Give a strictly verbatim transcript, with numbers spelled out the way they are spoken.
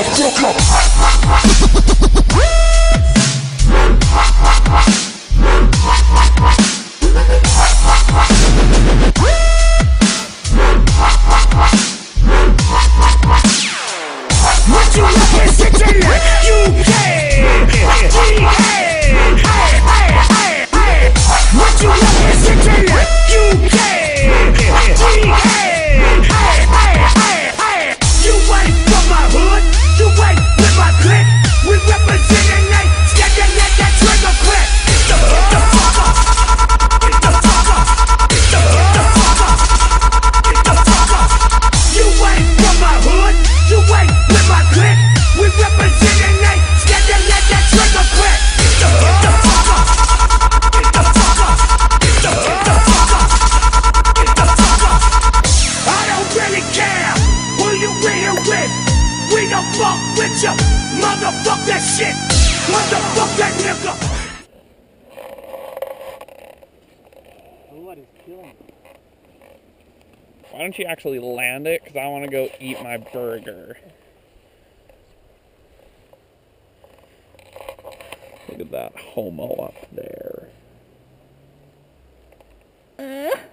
Why don't you actually land it? Because I want to go eat my burger. Look at that homo up there. Uh.